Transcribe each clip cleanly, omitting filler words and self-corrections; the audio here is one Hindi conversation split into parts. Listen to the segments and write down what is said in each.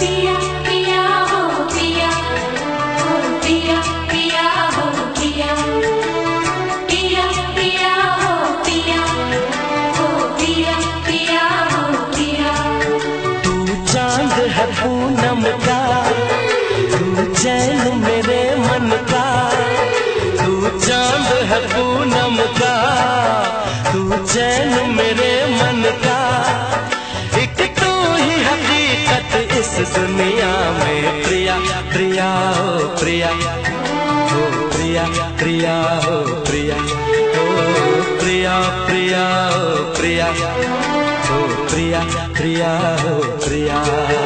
पूनम का तू चैन मेरे मन का, तू चांद है पूनम का, तू चैन मेरे मन का। एक तू ही हकीकत इस दुनिया में, प्रिया प्रिया हो प्रिया, हो प्रिया प्रिया हो प्रिया, हो प्रिया प्रिया हो प्रिया, हो प्रिया प्रिया हो प्रिया।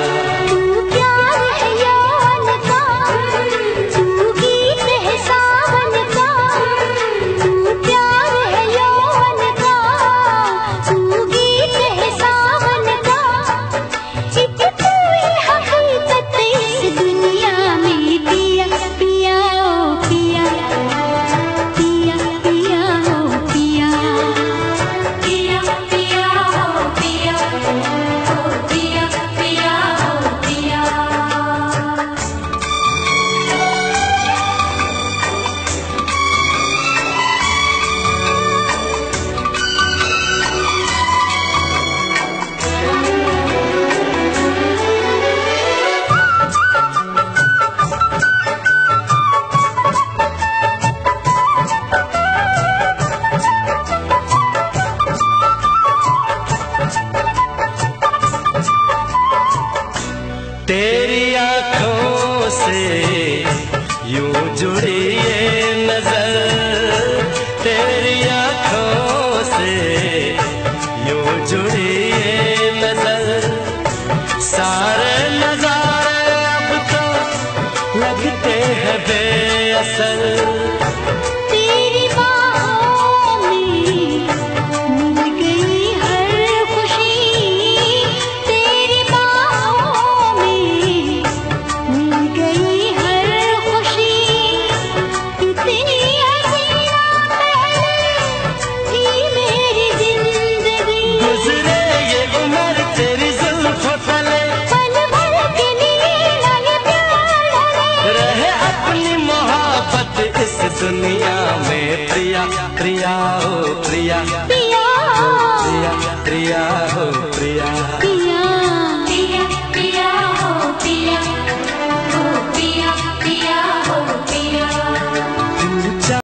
तेरी आँखों से यूं जुड़ी ये नजर, तेरी आँखों से यूं जुड़ी ये नजर। सारे नजारे अब तो लगते हैं बेअसर। दुनिया में प्रिया प्रिया हो प्रिया।